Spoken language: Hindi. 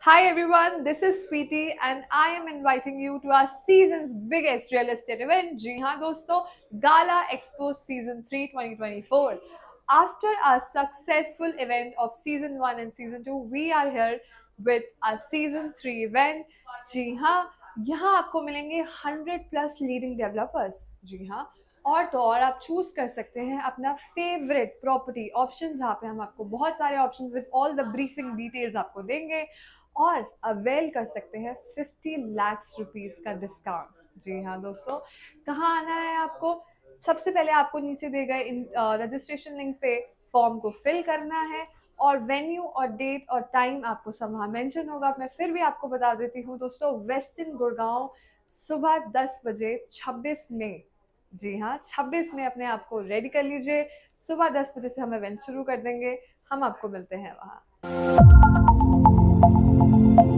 Hi everyone, this is Sweetie and I am inviting you to our season's biggest real estate event. जी हाँ दोस्तों, Gala Expo Season 3 2024. After our successful event of Season 1 and Season 2, we are here with our Season 3 event. जी हाँ, यहाँ आपको मिलेंगे 100+ लीडिंग डेवलपर्स. जी हाँ, और तो और आप चूज कर सकते हैं अपना फेवरेट प्रॉपर्टी ऑप्शन, जहाँ पे हम आपको बहुत सारे option with all the briefing details आपको देंगे और अवेल कर सकते हैं 50 लाख रुपीस का डिस्काउंट. जी हाँ दोस्तों, कहाँ आना है आपको? सबसे पहले आपको नीचे दिए गए रजिस्ट्रेशन लिंक पे फॉर्म को फिल करना है और वेन्यू और डेट और टाइम आपको सब वहाँ मेंशन होगा. मैं फिर भी आपको बता देती हूँ दोस्तों, वेस्टर्न गुड़गांव, सुबह 10 बजे 26 मई. जी हाँ, 26 में अपने आप को रेडी कर लीजिए. सुबह 10 बजे से हम इवेंट शुरू कर देंगे. हम आपको मिलते हैं वहाँ.